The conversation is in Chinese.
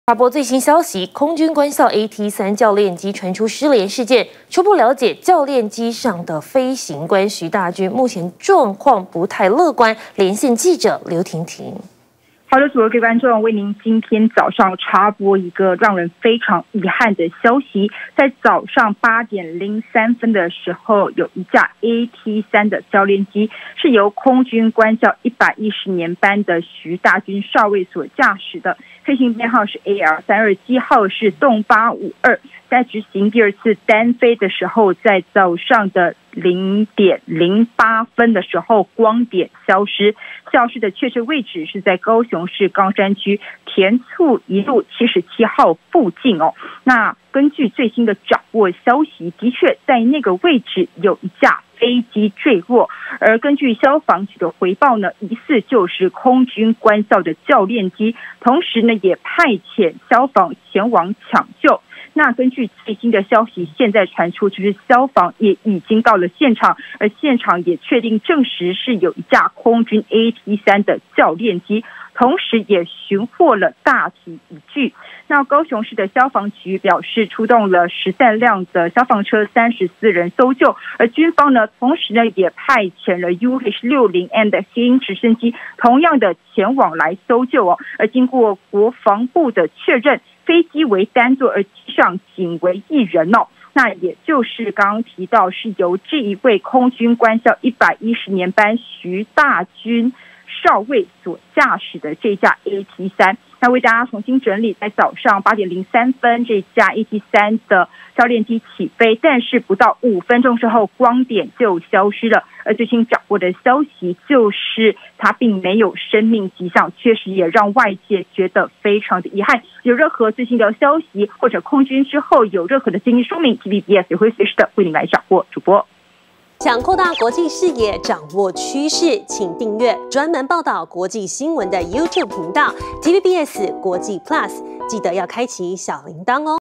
插播最新消息，空军官校 AT-3教练机传出失联事件。初步了解，教练机上的飞行官徐大军目前状况不太乐观。连线记者刘婷婷。 好的，各位观众，为您今天早上插播一个让人非常遗憾的消息。在早上8点03分的时候，有一架 AT-3的教练机是由空军官校110年班的徐大军少尉所驾驶的，飞行编号是 AL32， 机号是动852。在执行第二次单飞的时候，在早上的0点08分的时候光点消失，消失的确切位置是在高雄市冈山区田厝一路77号附近哦。那根据最新的掌握消息，的确在那个位置有一架飞机坠落，而根据消防局的回报呢，疑似就是空军官校的教练机，同时呢也派遣消防前往抢救。那根据最新的消息，现在传出就是消防也已经到了现场，而现场也确定证实是有一架空军 AT-3的教练机，同时也寻获了大体遗具。那高雄市的消防局表示，出动了13辆的消防车，34人搜救，而军方呢，同时呢也派遣了 UH-60M 的黑鹰直升机，同样的前往来搜救哦。而经过国防部的确认，飞机为单座，而机上仅为1人哦。那也就是刚刚提到，是由这一位空军官校110年班徐大军少尉所驾驶的这架 AT-3。那为大家重新整理，在早上8点03分，这架 AT-3的教练机起飞，但是不到5分钟之后，光点就消失了。而最新掌握的消息就是它并没有生命迹象，确实也让外界觉得非常的遗憾。有任何最新的消息或者空军之后有任何的最新说明 ，TVBS 也会随时的为您来掌握。主播。 想扩大国际视野，掌握趋势，请订阅专门报道国际新闻的 YouTube 频道 TVBS 国际 Plus， 记得要开启小铃铛哦。